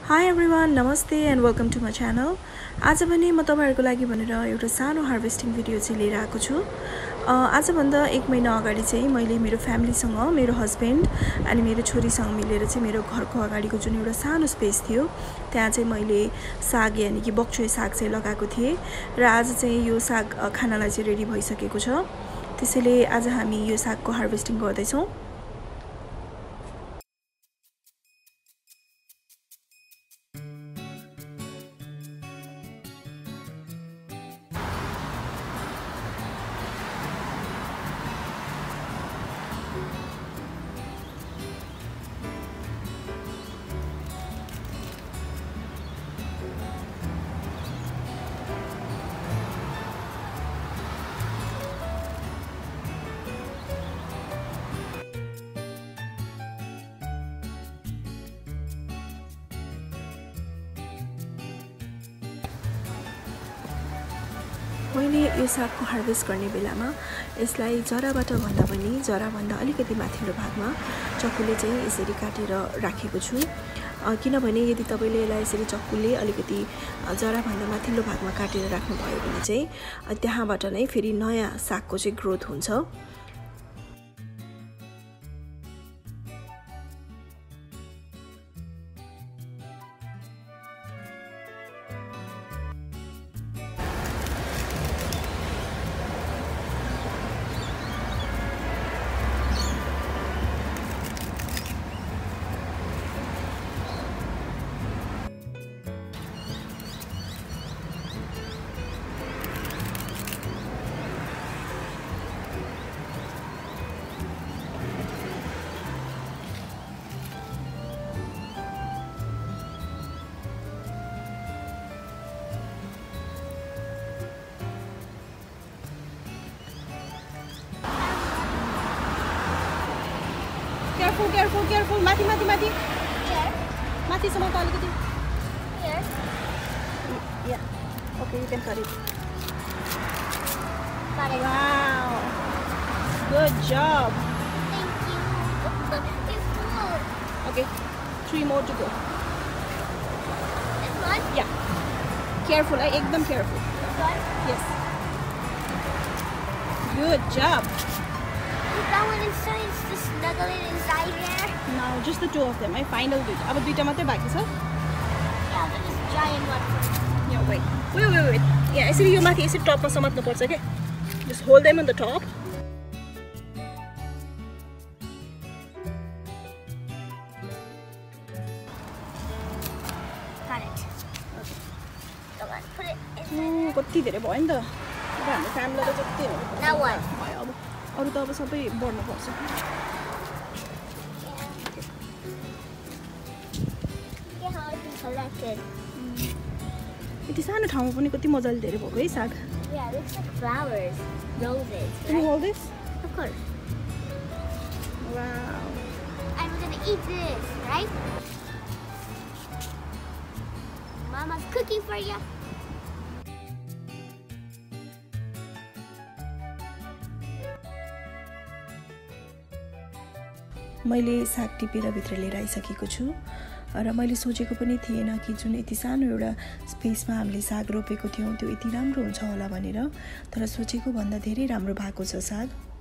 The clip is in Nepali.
Hi everyone, namaste and welcome to my channel. आज भने म तपाईहरुको लागि भनेर एउटा सानो हार्वेस्टिङ भिडियो चाहिँ लिएर आएको छु। आज भन्दा 1 महिना अगाडि चाहिँ मैले मेरो फ्यामिलीसँग, मेरो हस्बन्ड अनि मेरो छोरीसँग मिलेर चाहिँ मेरो घरको अगाडिको जुन एउटा सानो स्पेस थियो, त्यहाँ चाहिँ मैले साग यानी कि बक्चोय साग चाहिँ लगाएको थिए र आज चाहिँ यो साग खानालाई चाहिँ रेडी भइसकेको छ। त्यसैले आज हामी यो सागको हार्वेस्टिङ गर्दै छौं। मैले यो सागको हार्वेस्ट गर्ने बेलामा यसलाई जराबाट भन्दा पनि जराभन्दा अलिकति माथिल्लो भागमा चक्कुले चाहिँ यसरी काटेर राखेको छु। किनभने यदि तपाईले यसलाई यसरी चक्कुले अलिकति जराभन्दा माथिल्लो भागमा काटेर राख्नु भयो भने चाहिँ त्यहाँबाट नै फेरि नयाँ सागको चाहिँ ग्रोथ हुन्छ। Careful. Mati. Here. Mati, sama ka alikati. Here. Yeah. Okay, you can cut it. Got it. Wow. Good job. Thank you. It's full. Okay. 3 more to go. This one? Yeah. Careful, ekdam careful. This one? Yes. Good job. Put that one inside. Just snuggle it inside there. Now just the 2 of them. I final duita. Aba duita matre baki cha. Yeah, there's this giant one first. Yeah, wait. Yeah, यसरी यो माथि यसरी टपमा समात्नु पर्छ के. Just hold them on the top. Got it. Okay. Come on, put it in. कति धेरै भयो नि त. अब हाम्रो फ्यामिलीलाई जति हो. Now what? भयो अब. अरु त अब सबै बढ्नु पर्छ. Look how it's collected. यति सानो ठाउँमा पनि कति मजाले धेरै भएको है साग. Yeah, it looks like flowers, roses. Can you hold this? Of course. Wow. And we're gonna eat this, right? Mama's cooking for you. मैले साग टिपेर भित्र लिएर आइसकेको छु र मैले सोचेको पनि थिएन कि जुन यति सानो एउटा स्पेसमा हामीले साग रोपेको थियौं त्यो यति राम्रो हुन्छ होला भनेर, तर सोचेको भन्दा धेरै राम्रो भएको छ साग।